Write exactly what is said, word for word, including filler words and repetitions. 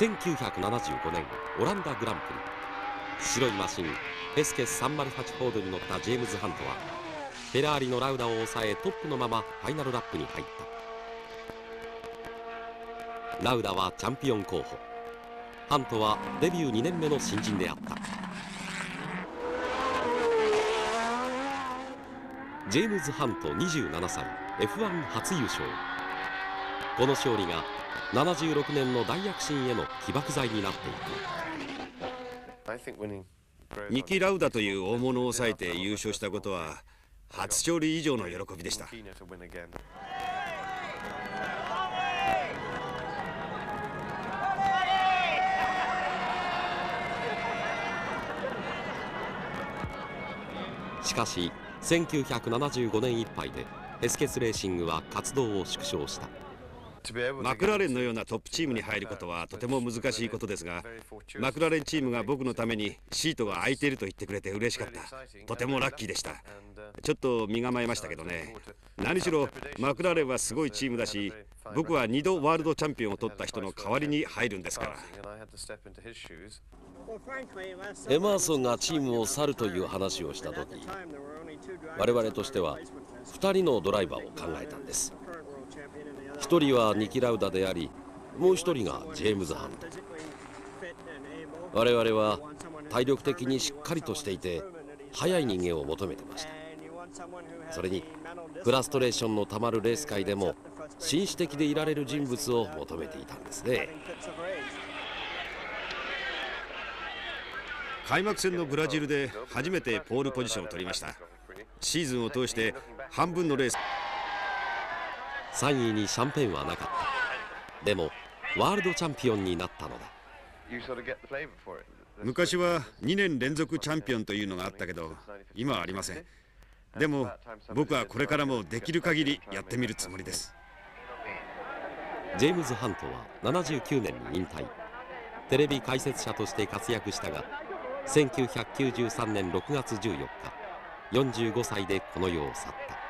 せんきゅうひゃくななじゅうごねんオランダグランプリ、白いマシンヘスケスさんまるはちフォードに乗ったジェームズ・ハントはフェラーリのラウダを抑えトップのままファイナルラップに入った。ラウダはチャンピオン候補、ハントはデビューにねんめの新人であった。ジェームズ・ハントにじゅうななさい エフワン 初優勝。この勝利がななじゅうろくねんの大躍進への起爆剤になっていく。 ニキ・ラウダという大物を抑えて優勝したことは初勝利以上の喜びでした。 しかしせんきゅうひゃくななじゅうごねんいっぱいでヘスケスレーシングは活動を縮小した。 マクラーレンのようなトップチームに入ることはとても難しいことですが、マクラーレンチームが僕のためにシートが空いていると言ってくれて嬉しかった。とてもラッキーでした。ちょっと身構えましたけどね。何しろマクラーレンはすごいチームだし、僕はにどワールドチャンピオンを取った人の代わりに入るんですから。 エマーソンがチームを去るという話をした時、我々としてはふたりのドライバーを考えたんです。ひとりはニキ・ラウダであり、もうひとりがジェームズ・ハント。我々は体力的にしっかりとしていて速い人間を求めてました。それにフラストレーションのたまるレース界でも紳士的でいられる人物を求めていたんですね。 開幕戦のブラジルで初めてポールポジションを取りました。シーズンを通して半分のレースさんいにシャンペンはなかった。でもワールドチャンピオンになったのだ。 昔はにねん連続チャンピオンというのがあったけど、今はありません。でも僕はこれからもできる限りやってみるつもりです。 ジェームズ・ハントはななじゅうきゅうねんに引退。テレビ解説者として活躍したが、せんきゅうひゃくきゅうじゅうさんねんろくがつじゅうよっかよんじゅうごさいでこの世を去った。